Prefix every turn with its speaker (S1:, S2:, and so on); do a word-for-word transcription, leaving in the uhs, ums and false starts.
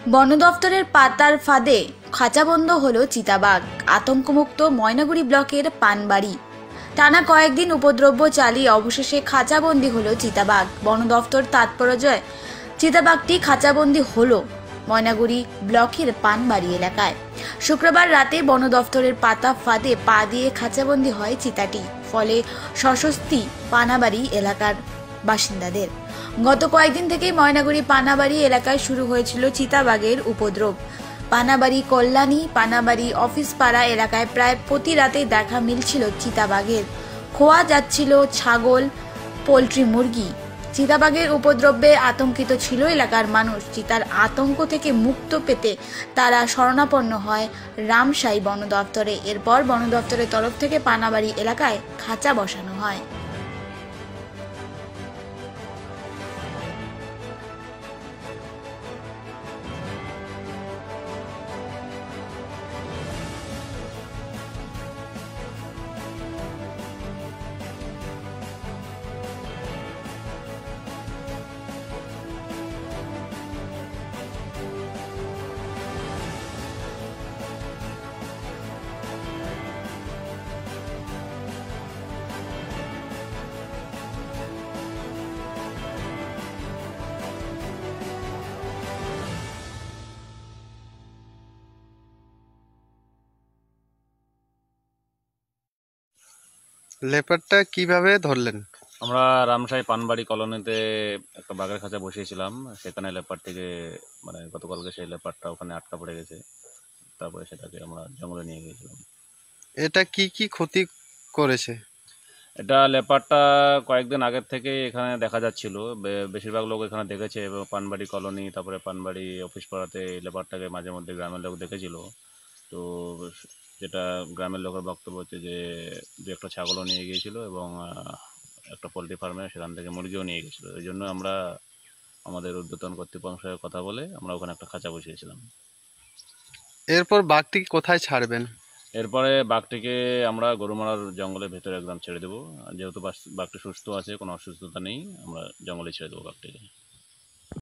S1: বন দফতরের পাতার ফাঁদে খাঁচাবন্ধ হলো চিতাবাঘ। আতঙ্কমুক্ত ময়নাগুড়ি ব্লকের পানবাড়ি। টানা কয়েকদিন উপদ্রব্য চালিয়ে অবশেষে খাঁচাবন্দি হলো চিতাবাঘ। বন দফতর তাৎপর্যয় চিতাবাঘটি খাঁচাবন্দি হলো ময়নাগুড়ি ব্লকের পানবাড়ি এলাকায়। শুক্রবার রাতে বন দফতরের পাতা ফাঁদে পা দিয়ে খাঁচাবন্দি হয় চিতাটি। ফলে স্বস্তি পানাবাড়ি এলাকার বাসিন্দাদের। গত কয়েকদিন থেকেই ময়নাগুড়ি পানাবাড়ি এলাকায় শুরু হয়েছিল চিতাবাঘের উপদ্রব। পানাবাড়ি কল্যাণী পানাবাড়ি অফিস পাড়া এলাকায় প্রায় প্রতি রাতে দেখা মিলছিল চিতাবাঘের। খোয়া যাচ্ছিল ছাগল, পোলট্রি, মুরগি। চিতাবাঘের উপদ্রবে আতঙ্কিত ছিল এলাকার মানুষ। চিতার আতঙ্ক থেকে মুক্ত পেতে তারা শরণাপন্ন হয় রামসাই বন দপ্তরে। এরপর বন দপ্তরের তরফ থেকে পানাবাড়ি এলাকায় খাঁচা বসানো হয়।
S2: লেপারটা কিভাবে ধরলেন?
S3: আমরা রামসাই পানবাড়ি কলোনিতে একটা বাঘের খাঁচা বসিয়েছিলাম। সেখানে লেপার থেকে মানে গতকালকে সেই লেপারটা ওখানে আটকা পড়ে গেছে। তারপরে সেটাকে আমরা জঙ্গলে নিয়ে গিয়েছিলাম।
S2: এটা কি কি ক্ষতি করেছে?
S3: এটা লেপারটা কয়েকদিন আগের থেকে এখানে দেখা যাচ্ছিল। বেশিরভাগ লোক এখানে দেখেছে এবং পানবাড়ি কলোনি তারপরে পানবাড়ি অফিস পাড়াতে লেপারটাকে মাঝে মধ্যে গ্রামের লোক দেখেছিল। তো যেটা গ্রামের লোকের বক্তব্য হচ্ছে যে দু একটা ছাগলও নিয়ে গিয়েছিল এবং একটা পোলট্রি ফার্মে সেখান থেকে মুরগিও নিয়ে গেছিলো। এই জন্য আমরা আমাদের ঊর্ধ্বতন কর্তৃপক্ষের কথা বলে আমরা ওখানে একটা খাঁচা বসিয়েছিলাম।
S2: এরপর বাঘটি কোথায় ছাড়বেন?
S3: এরপরে বাঘটিকে আমরা গরুমারার জঙ্গলের ভেতরে একদম ছেড়ে দেবো। যেহেতু বাঘটি সুস্থ আছে, কোনো অসুস্থতা নেই, আমরা জঙ্গলে ছেড়ে দেবো বাঘটিকে।